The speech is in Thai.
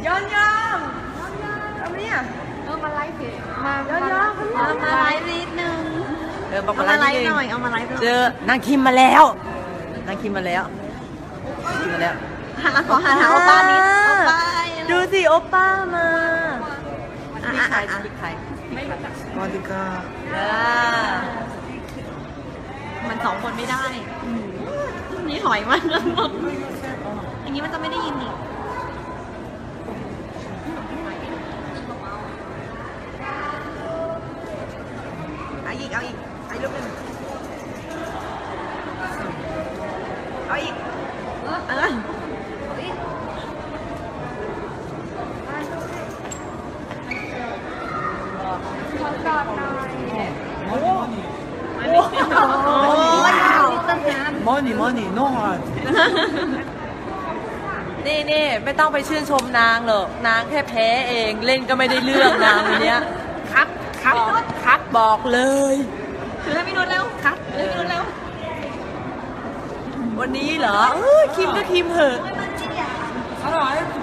ย้อนเอาเนี่ยมาไลฟ์สิมามาไลฟ์นิดนึงบอกมาไลฟ์หน่อยเอามาไลฟ์เจอนางคิมมาแล้วขอหาโอป้านิดโอป้าดูสิโอป้ามาใครมาดิกามันสองคนไม่ได้นี่ถอยมากอย่างนี้มันจะไม่ได้ยินอีกเอาอีกลูกหนึ่งเอาอีกmoney no hard นี่ไม่ต้องไปชื่นชมนางหรอกนางแค่แพ้เองเล่นก็ไม่ได้เรื่องนางเนี้ยครับบอกเลยถือให้พี่นุชแล้วครับถือให้พี่นุชแล้ววันนี้เหรอคิมก็คิมเหอะอร่อย